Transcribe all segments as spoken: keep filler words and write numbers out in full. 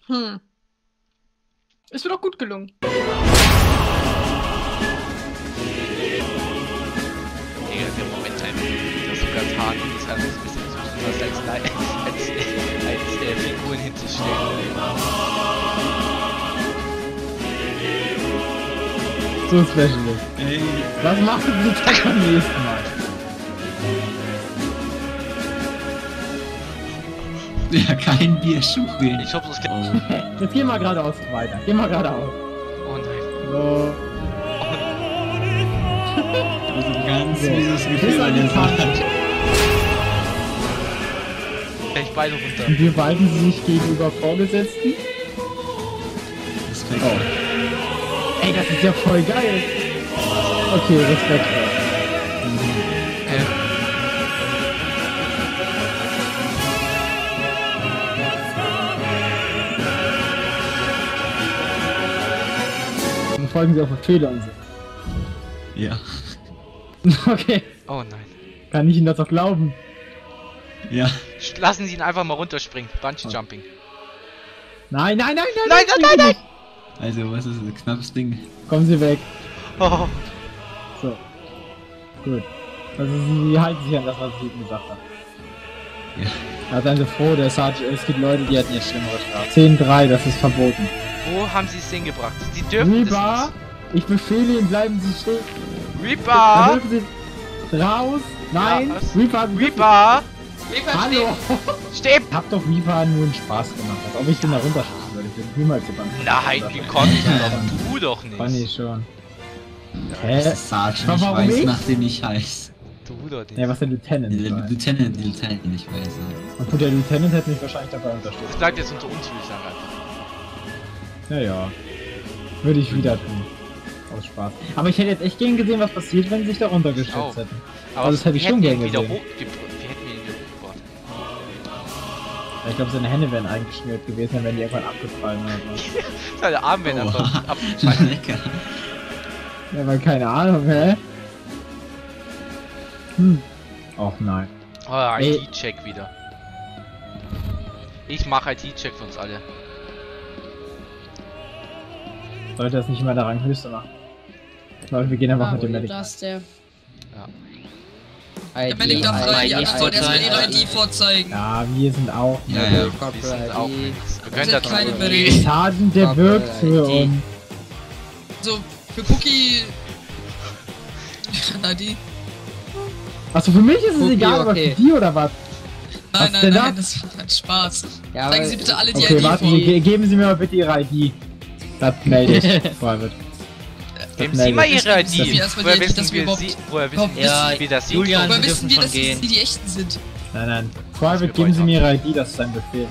Hm. Ist mir doch gut gelungen. Digga, der Moment einfach. Das sogar Tarn und das Herz ist ein bisschen so fast als, als, als, als äh, Figuren hinzustellen. So Specialist. Ey. Was machst du bitte beim nächsten Mal? Ja, kein Bierschuchwillen. Ich hoffe, das geht. Oh. Jetzt geh mal geradeaus weiter. Geh mal geradeaus. Oh nein. So. Also ein ganz So. mieses Gefühl Bis bei an der die Sache. Kante. Vielleicht beide runter. Und wie verhalten sie sich gegenüber Vorgesetzten? Respekt. Oh. Ey, das ist ja voll geil. Okay, Respekt. Äh, Dann folgen sie auf Befehle und so. Ja. Okay. oh nein. Kann ich Ihnen das auch glauben? Ja. Sch- Lassen Sie ihn einfach mal runterspringen. Bungee Jumping. Nein, nein, nein, nein, Nein, nein, nein, nein! Also, was ist ein knappes Ding? Kommen Sie weg. Oh. So. Gut. Also Sie halten sich an das, was ich Ihnen gesagt habe. Ja. Ja, seien Sie froh, der Sergeant, es gibt Leute, die hatten jetzt schlimmere Strafen. zehn drei, das ist verboten. Wo haben Sie es hingebracht? Sie dürfen Reaper, ich befehle Ihnen, bleiben Sie stehen. es nicht. Dann Reaper! dürfen Sie raus. Nein, Ja, was? Reaper, Sie dürfen- Reaper! Hallo. Steh! Ich hab doch Reaper nur einen Spaß gemacht, als ob ich den da runterschießen würde. Ich würde niemals jemanden. Nein, wie konnte ich doch? Du doch Fand ich nicht. schon. Das Hä? ist Sergeant, Aber ich warum weiß, ich? nach dem ich heiß. Du doch nicht. Ja, was der Lieutenant Der war. Lieutenant, der Lieutenant, ich weiß. Und gut, der Lieutenant hätte mich wahrscheinlich dabei unterstützt. Das bleibt jetzt unter uns, würde ich sagen einfach. Ja, ja. Würde ich wieder tun. Aus Spaß. Aber ich hätte jetzt echt gern gesehen, was passiert, wenn sie sich da runtergestürzt auch. hätten. Aber Also das hätte ich wir schon hätten gern ihn wieder gesehen. hochgebracht. Wir hätten ihn wieder hochgebracht. Ja, ich glaube, seine Hände wären eingeschnürt gewesen, dann wären die irgendwann abgefallen oder was. Seine Arme werden Oh. einfach abgefallen. Lecker. Ja, aber keine Ahnung, hä? Hm. Och nein. Oh, Ey. I T-Check wieder. Ich mache I T-Check für uns alle. Sollte das nicht immer der Ranghöchste machen. Leute, wir gehen einfach mit dem Medic. Das der. Der Medic darf rein, die anderen sollen erstmal ihre I D vorzeigen. Ja, wir sind auch. Ja, ja. Wir sind auch nichts. Wir Wir können sind das keine nicht. Medic. Sergeant, der wirkt für uns. So, für Cookie... I D. Achso, für mich ist es Okay, egal, aber okay. für die oder was? Nein, Was nein, denn nein, das? das war ein Spaß. Ja, Zeigen aber- Sie bitte alle die Okay, I D warten vor. Sie, ge geben Sie mir mal bitte Ihre I D. Das melde ich. Private. Geben Sie mal Ihre I Müssen wir D. erstmal Woher die I D, wissen dass wir wir überhaupt- Sie? Woher wissen überhaupt wir, wissen- wie das Sie Julian, Woher Sie wissen dürfen wir, schon dass die, gehen. die die echten sind? Nein, nein. Private, wir geben Sie wollen mir Ihre I D, das ist ein Befehl.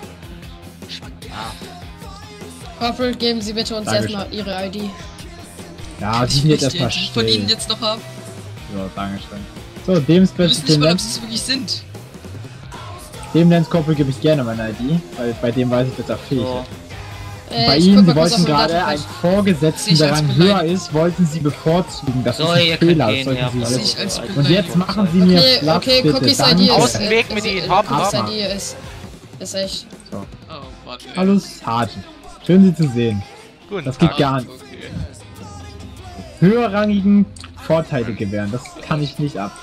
Corporal, geben Sie bitte uns Dankeschön. erstmal Ihre I D. Ja, Sie Ich sind jetzt möchte die erstmal I D von Ihnen still. jetzt noch haben. So, Dankeschön. So, dem Wir Special, wissen nicht dem mal, ob Lance, Sie es wirklich sind. dem Lance Corporal gebe ich gerne meine I D, weil bei dem weiß ich, dass er fähig So. ist. Äh, Bei ich Ihnen, guck Sie mal kurz wollten auf den gerade Datenpass. einen Vorgesetzten, Sehe ich der als Rang höher Beleidigung. ist, wollten Sie bevorzugen. Das So, ist ein ihr könnt Fehler, das gehen, sollten ja. Sie Das sehe wissen. ich als Und Beleidigung. jetzt machen Sie mir Okay, Platz, okay, bitte. Cookies I D Danke. ist... Außenweg äh, mit ist- Ihnen, äh, hopp, Cookies hopp. I D ist... Ist echt... Oh, warte. Hallo, Sergeant. Schön, Sie zu sehen. Guten Das geht Tag. gar nicht. Okay. Höherrangigen Vorteile gewähren, das kann ich nicht ab.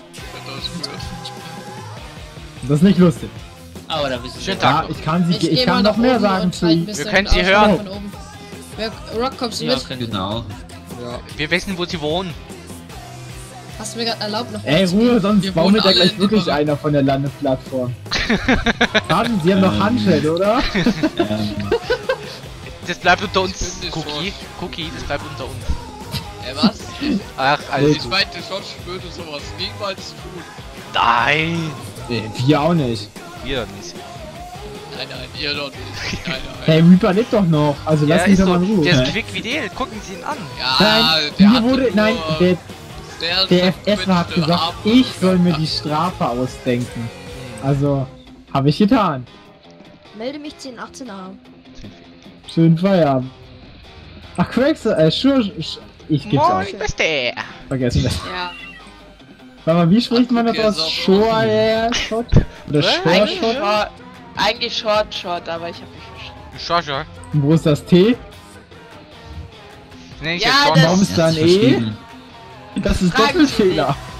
Das ist nicht lustig. Aber da wissen Schönen wir. Tag. Ja, ich kann, Sie, Ich, ich geh kann mal noch nach mehr oben sagen und zu halt ein Ihnen. bisschen Wir können Sie Ausschau hören. von oben. Wer, Rock, kommst du Ja, mit? können Genau. Wir wissen, wo Sie wohnen. Hast du mir gerade erlaubt, noch Ey, was zu gehen? Ruhe, sonst Wir baumelt wohnen da alle gleich in wirklich Lipperen. einer von der Landesplattform. Sergeant, Sie haben noch Ähm. Handschild, oder? Ähm, Das bleibt unter uns, Ich bin Cookie. nicht Cookie, das bleibt unter uns. Äh, was? Ach, also. Gut. Ich meinte schon, ich würde sowas niemals tun. Nein! Nee, wir auch nicht. Wir nicht. Nein, nein, ihr doch nicht. Nein, nein. Hey, Reaper lebt doch noch, also Ja, lass mich ist doch so. mal in Ruhe. Der ist quick wie der. Gucken Sie ihn an. Ja, Nein, der mir hatte wurde, nur- nein, der, der, der F S hat mit gesagt, Arm- ich soll mir die Strafe ausdenken. Also, habe ich getan. Melde mich zehn achtzehn A. Schönen Feierabend. Ach, Quax, äh, Schur, Sch- ich geb's auch. Moin, Beste! Vergessen das. Ja, Warte mal, wie spricht man das Okay, aus? so. Shore Shot? Oder Was? Shore Eigentlich Shot? Short, eigentlich Short Shot, aber ich habe mich Schascha. Und wo ist das T? Nee, ich Ja, hab das- Warum ist da ein E? verschrieben. Das ist Fragen Sie Doppelfehler.